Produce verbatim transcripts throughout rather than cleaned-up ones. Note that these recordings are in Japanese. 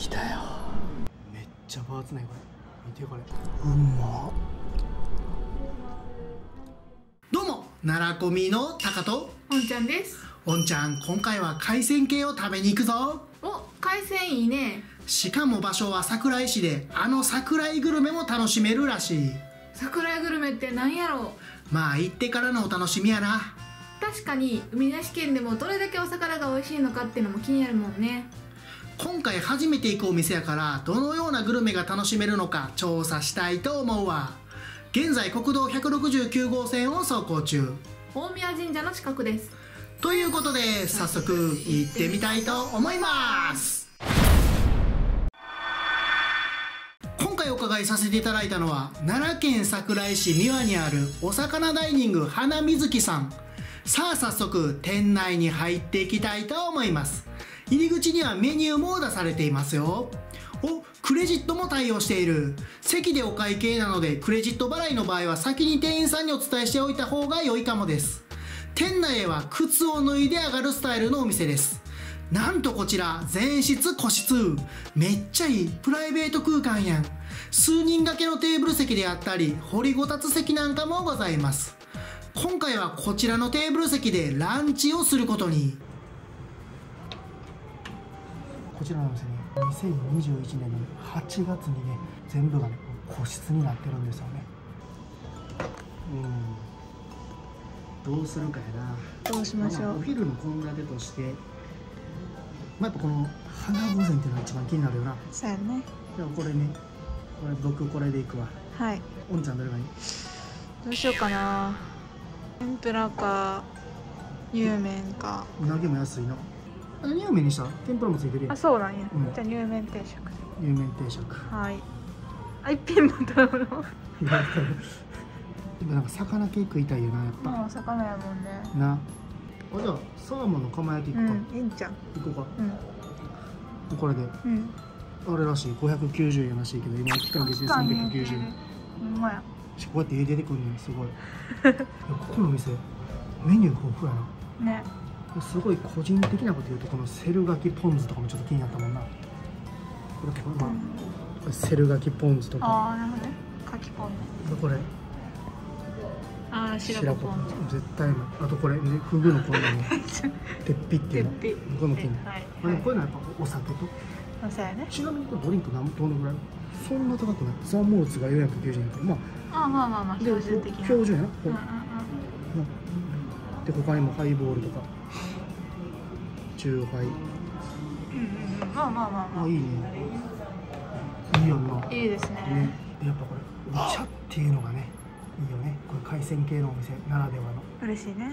たよ。めっちゃ分厚ないこれ。見てこれ。うんま。どうも奈良コミのタカとおんちゃんです。 おんちゃん、今回は海鮮系を食べに行くぞ。 お、海鮮いいね。 しかも場所は桜井市で、あの桜井グルメも楽しめるらしい。 桜井グルメって何やろう。 まあ行ってからのお楽しみやな。 確かに海なし県でもどれだけお魚が美味しいのかっていうのも気になるもんね。 今回初めて行くお店やから、どのようなグルメが楽しめるのか調査したいと思うわ。現在国道ひゃくろくじゅうきゅうごうせんを走行中。 大宮神社の近くです。 ということで早速行ってみたいと思います。今回お伺いさせていただいたのは奈良県桜井市三輪にあるお魚ダイニング花水木さん。さあ早速店内に入っていきたいと思います。入り口にはメニューも出されていますよ。お、クレジットも対応している。席でお会計なのでクレジット払いの場合は先に店員さんにお伝えしておいた方が良いかもです。店内へは靴を脱いで上がるスタイルのお店です。なんとこちら全室個室。めっちゃいいプライベート空間やん。数人掛けのテーブル席であったり掘りごたつ席なんかもございます。今回はこちらのテーブル席でランチをすることに。こちらのお店ね、にせんにじゅういちねんのはちがつにね、全部がね個室になってるんですよね。うん、どうするかやな。 どうしましょう。 まあ、お昼の献立として、まあ、やっぱこの花御膳っていうのが一番気になるよな。 そうやね。 でもこれね、これ僕これでいくわ。 はい。 おんちゃんどれがいい？ どうしようかな。天ぷらか乳麺か。 うなぎも安いの。あ、乳麺にしたら天ぷらもついてるやん。 あ、そうなんや。 うん、 じゃあ乳麺定食。 乳麺定食。 はい。あ、一品も頼むの。 でもなんか魚系食いたいよな、やっぱ。 もう魚やもんね。 な。あ、じゃあサーモンの釜焼きいくか。 うん、いいんちゃう。 いこうか。 うん。 これで。 うん。 あれらしい、ごひゃくきゅうじゅうえんらしいけど、今期間限定さんびゃくきゅうじゅうえん。 ほんまや。 こうやって家出てくるのすごい。ここの店メニュー豊富やな。 ね。 すごい個人的なこと言うと、このセルガキポン酢とかもちょっと気になったもんな。これこれ、まあ、これセルガキポン酢とか。 ああ、なるほどね。かきポンね。 これああ、白子ポン酢。 絶対うまい。あとこれね、フグのこのね鉄皮っていうの。 鉄皮。 これも気になる。 はい。 まあでもこういうのはやっぱお酒と。 そうやね。 ちなみにこれドリンク何どのぐらい？そんな高くない。ザモーツがよんひゃくきゅうじゅうえん。まあ。 ああ、まあまあまあ、標準的な。 標準やな。 うんうんで他にもハイボールとかチューハイ。 うんうんうん。まあまあまあまあ。 あ、いいね。いいよな。 いいですね。 ね、やっぱこれお茶っていうのがね、いいよね。これ海鮮系のお店ならではの。 嬉しいね。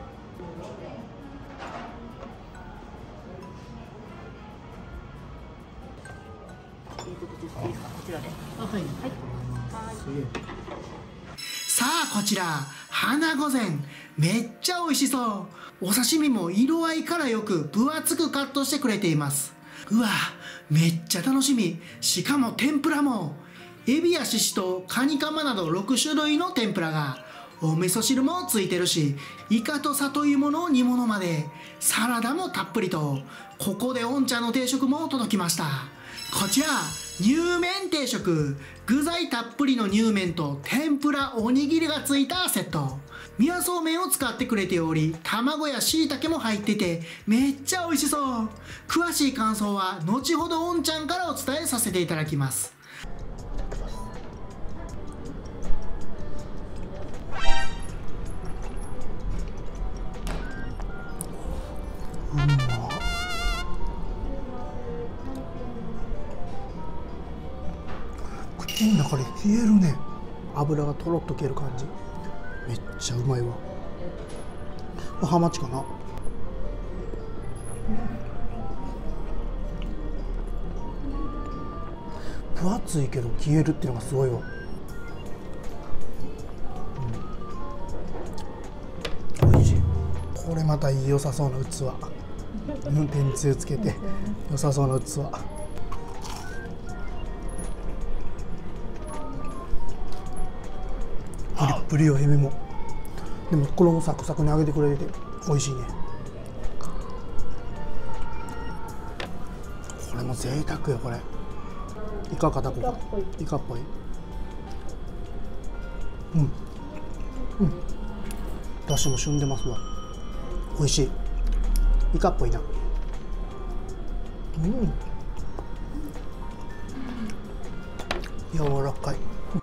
こちらで。 あ、はい。はい。すげえ。さあこちら花御膳、めっちゃ美味しそう。お刺身も色合いからよく分厚くカットしてくれています。うわ、めっちゃ楽しみ。しかも天ぷらもエビやししとカニカマなどろくしゅるいの天ぷらが、お味噌汁もついてるし、イカと里芋の煮物まで、サラダもたっぷりと。ここでおんちゃんの定食も届きました。こちら乳麺定食。具材たっぷりの乳麺と天ぷらおにぎりがついたセット。三輪そうめんを使ってくれており、卵やしいたけも入っててめっちゃ美味しそう。詳しい感想は後ほどおんちゃんからお伝えさせていただきます。うまっ。口の中で冷えるね。油がとろっと消える感じ。めっちゃうまいわ。これハマチかな。分厚いけど消えるっていうのがすごいわ。うん、おいしい。これまたいい良さそうな器。天つゆつけて良さそうな器。プリップリよ、エビも。でも衣サクサクに揚げてくれて美味しいね。これも贅沢よこれ。イカかタコか。イカっぽい。うんうんだしも旬でますわ。美味しい。イカっぽいな。うん柔らかい。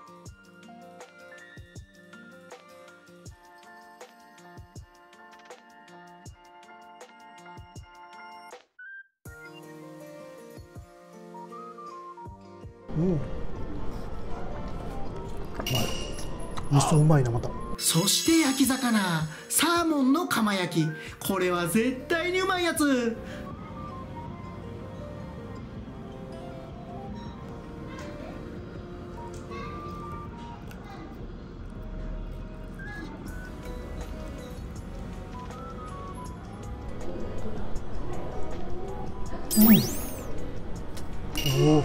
うん、うまい。味噌うまいなまた。そして焼き魚サーモンの釜焼き、これは絶対にうまいやつ。うん、おお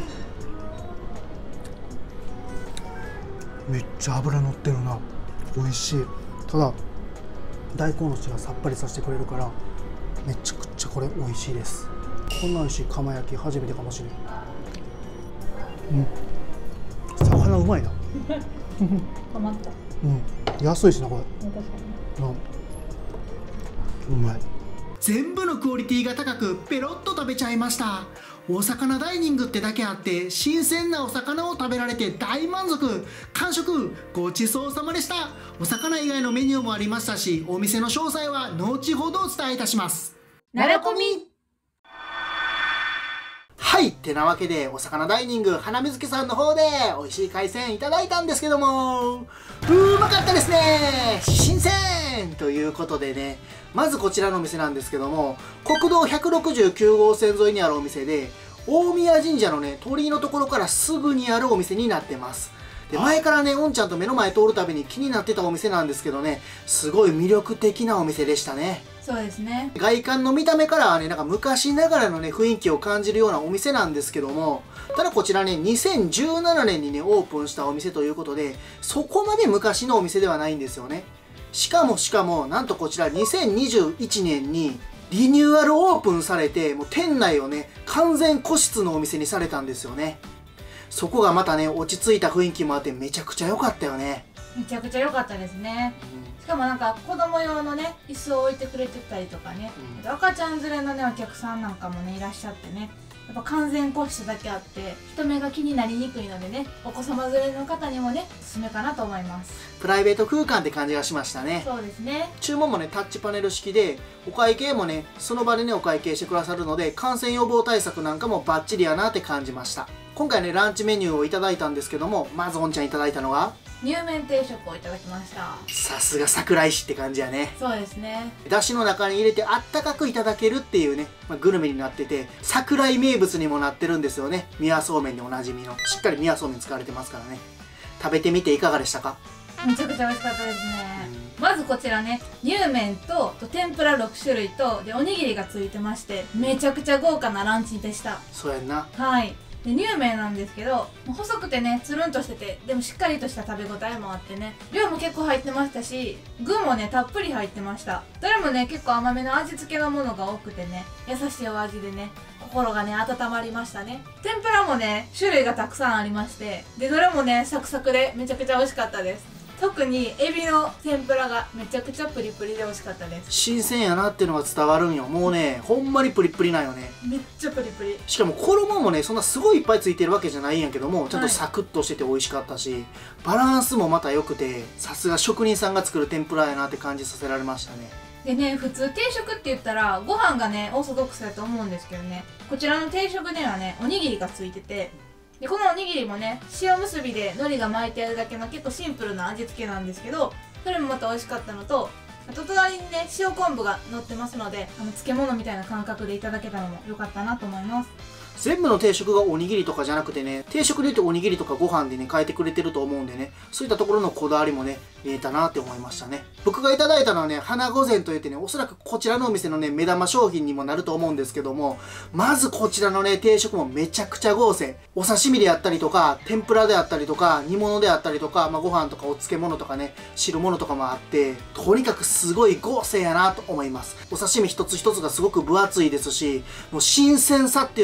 めっちゃ脂乗ってるな。美味しい。ただ大根おろしがさっぱりさせてくれるからめちゃくちゃこれ美味しいです。こんな美味しい釜焼き初めてかもしれん。うん魚うまいなハマった。 うん安いしなこれ。 確かにうんうまい。全部のクオリティが高くペロッと食べちゃいました。お魚ダイニングってだけあって新鮮なお魚を食べられて大満足。完食ごちそうさまでした。お魚以外のメニューもありましたし、お店の詳細は後ほどお伝えいたします。 ならこみ。 はいってなわけでお魚ダイニング花水家さんの方で美味しい海鮮いただいたんですけども、うまかったですね。新鮮ということでね、まずこちらのお店なんですけども、国道ひゃくろくじゅうきゅうごうせん沿いにあるお店で、大宮神社のね鳥居のところからすぐにあるお店になってます。で前からねおんちゃんと目の前通るたびに気になってたお店なんですけどね、すごい魅力的なお店でしたね。 そうですね。 外観の見た目からはねなんか昔ながらのね雰囲気を感じるようなお店なんですけども、ただこちらねにせんじゅうななねんにねオープンしたお店ということで、そこまで昔のお店ではないんですよね。しかもしかもなんとこちらにせんにじゅういちねんにリニューアルオープンされて、もう店内をね完全個室のお店にされたんですよね。そこがまたね落ち着いた雰囲気もあってめちゃくちゃ良かったよね。 めちゃくちゃ良かったですね。しかもなんか子供用のね椅子を置いてくれてたりとかね、うん、赤ちゃん連れのねお客さんなんかもねいらっしゃってね、やっぱ完全個室だけあって人目が気になりにくいのでね、お子様連れの方にもねおすすめかなと思います。 プライベート空間って感じがしましたね。 そうですね。 注文もねタッチパネル式で、お会計もねその場でねお会計してくださるので、感染予防対策なんかもバッチリやなって感じました。今回ねランチメニューをいただいたんですけども、まずおんちゃんいただいたのが乳麺定食をいただきました。 さすが桜井市って感じやね。 そうですね。 だしの中に入れてあったかくいただけるっていうね、まあ、グルメになってて、桜井名物にもなってるんですよね。三輪そうめんでおなじみの、しっかり三輪そうめん使われてますからね。食べてみていかがでしたか？ めちゃくちゃ美味しかったですね。まずこちらね、乳麺と天ぷらろくしゅるいとでおにぎりがついてまして、めちゃくちゃ豪華なランチでした。 そうやんな。 はい。で乳麺なんですけど、細くてねつるんとしてて、でもしっかりとした食べ応えもあってね、量も結構入ってましたし、具もねたっぷり入ってました。どれもね結構甘めの味付けのものが多くてね、優しいお味でね心がね温まりましたね。天ぷらもね種類がたくさんありまして、でどれもねサクサクでめちゃくちゃ美味しかったです。特にエビの天ぷらがめちゃくちゃプリプリで美味しかったです。 新鮮やなっていうのが伝わるんよ。もうねほんまにプリプリなんよね。 めっちゃプリプリ。 しかも衣もねそんなすごいいっぱいついてるわけじゃないんやけども、ちゃんとサクッとしてて美味しかったし、はい、バランスもまた良くて、さすが職人さんが作る天ぷらやなって感じさせられましたね。 でね、普通定食って言ったらご飯がねオーソドックスだと思うんですけどね、こちらの定食ではねおにぎりがついてて、でこのおにぎりもね塩むすびで海苔が巻いてあるだけの結構シンプルな味付けなんですけど、それもまた美味しかったのと、あと隣にね塩昆布が乗ってますので、あの漬物みたいな感覚でいただけたのも良かったなと思います。 全部の定食がおにぎりとかじゃなくてね、定食で言っておにぎりとかご飯でね変えてくれてると思うんでね、そういったところのこだわりもね見えたなって思いましたね。僕がいただいたのはね花御膳といってね、おそらくこちらのお店のね目玉商品にもなると思うんですけども、まずこちらのね定食もめちゃくちゃ豪勢。お刺身であったりとか天ぷらであったりとか煮物であったりとか、まあ、ご飯とかお漬物とかね汁物とかもあって、とにかくすごい豪勢やなと思います。お刺身一つ一つがすごく分厚いですし、もう新鮮さっていうのが感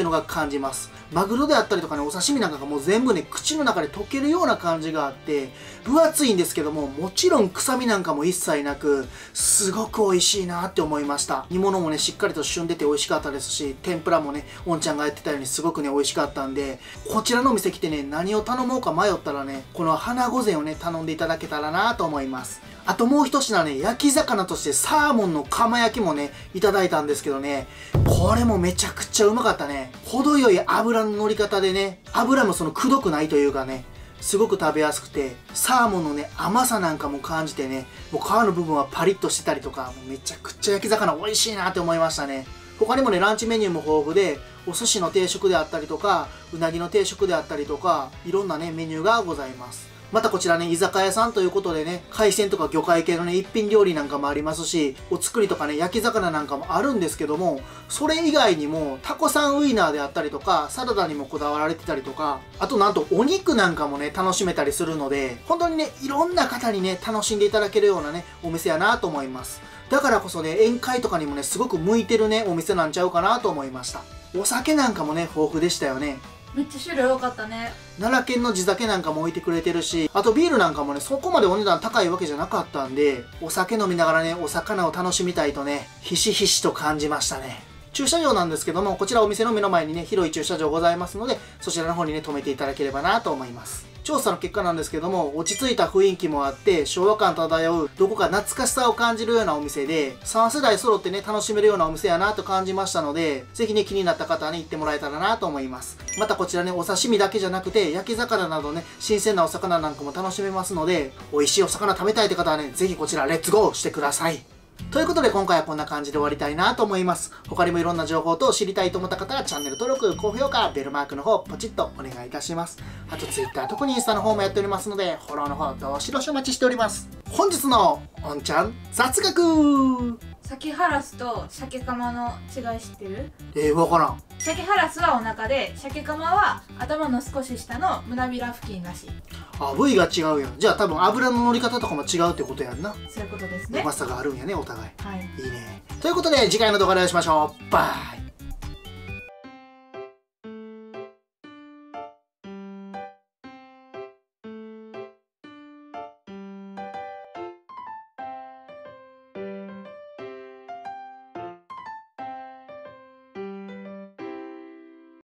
感じます。マグロであったりとかね、お刺身なんかがもう全部ね、口の中で溶けるような感じがあって、分厚いんですけども、もちろん臭みなんかも一切なく、すごく美味しいなって思いました。煮物もね、しっかりと旬でて美味しかったですし、天ぷらもね、おんちゃんがやってたようにすごくね、美味しかったんで、こちらのお店来てね、何を頼もうか迷ったらね、この花御前をね、頼んでいただけたらなと思います。あともう一品ね、焼き魚としてサーモンの釜焼きもね、いただいたんですけどね、これもめちゃくちゃうまかったね。程よい油の乗り方でね、油もそのくどくないというかね、すごく食べやすくて、サーモンのね、甘さなんかも感じてね、もう皮の部分はパリッとしてたりとか、もうめちゃくちゃ焼き魚美味しいなって思いましたね。他にもね、ランチメニューも豊富で、お寿司の定食であったりとか、うなぎの定食であったりとか、いろんなね、メニューがございます。またこちらね、居酒屋さんということでね、海鮮とか魚介系のね、一品料理なんかもありますし、お作りとかね、焼き魚なんかもあるんですけども、それ以外にも、タコさんウインナーであったりとか、サラダにもこだわられてたりとか、あとなんとお肉なんかもね、楽しめたりするので、本当にね、いろんな方にね、楽しんでいただけるようなね、お店やなと思います。だからこそね、宴会とかにもね、すごく向いてるね、お店なんちゃうかなと思いました。お酒なんかもね、豊富でしたよね。 めっちゃ種類多かったね。 奈良県の地酒なんかも置いてくれてるし、あとビールなんかもね、そこまでお値段高いわけじゃなかったんで、お酒飲みながらね、お魚を楽しみたいとね、ひしひしと感じましたね。駐車場なんですけども、こちらお店の目の前にね、広い駐車場ございますので、そちらの方にね、止めていただければなと思います。調査の結果なんですけども、落ち着いた雰囲気もあって、昭和感漂う、どこか懐かしさを感じるようなお店で、さん世代揃ってね、楽しめるようなお店やなと感じましたので、ぜひね、気になった方はね、行ってもらえたらなと思います。またこちらね、お刺身だけじゃなくて、焼き魚などね、新鮮なお魚なんかも楽しめますので、美味しいお魚食べたいって方はね、ぜひこちら、レッツゴーしてください。ということで今回はこんな感じで終わりたいなと思います。他にもいろんな情報と知りたいと思った方はチャンネル登録、高評価、ベルマークの方ポチッとお願いいたします。あと Twitter、特にインスタの方もやっておりますので、フォローの方どしどしお待ちしております。本日のおんちゃん雑学。 鮭ハラスと鮭カマの違い知ってる？ えー、わからん。 鮭ハラスはお腹で、鮭カマは頭の少し下の胸びら付近らしい。 あ、部位が違うやん。じゃあ多分油の乗り方とかも違うってことやんな。 そういうことですね。 うまさがあるんやね、お互い。 はい。 いいね。ということで次回の動画でお会いしましょう。バイ。